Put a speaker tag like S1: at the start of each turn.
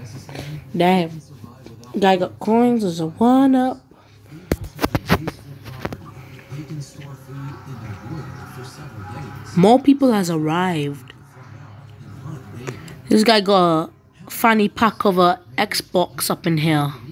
S1: Damn. Guy got coins. There's a 1-up. More people has arrived. This guy got a fanny pack of a Xbox up in here.